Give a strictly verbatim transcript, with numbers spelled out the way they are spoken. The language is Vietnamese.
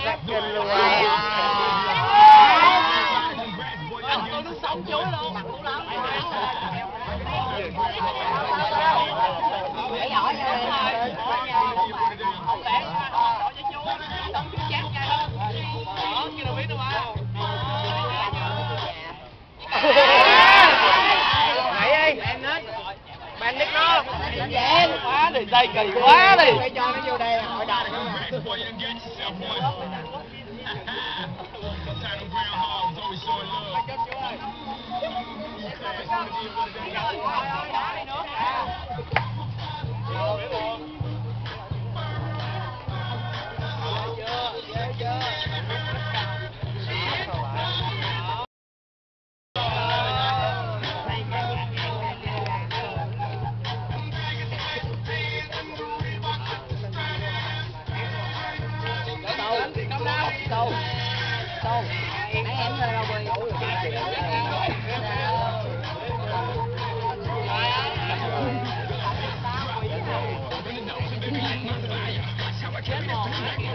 Cắt kinh luôn. Tôi nước sống chuối luôn. Để giỏi nha. Không lẽ đổ cho chuối, sống chuối chát nha. Đó, kia đâu biết đâu mà. Mày đi. Bạn đứt nó. Quá đi, dây kỳ quá đi. Phải cho nó vô đây là hội đồng nữa mà. Sâu. Sâu. Nãy em rơi đâu bơi. Chết rồi.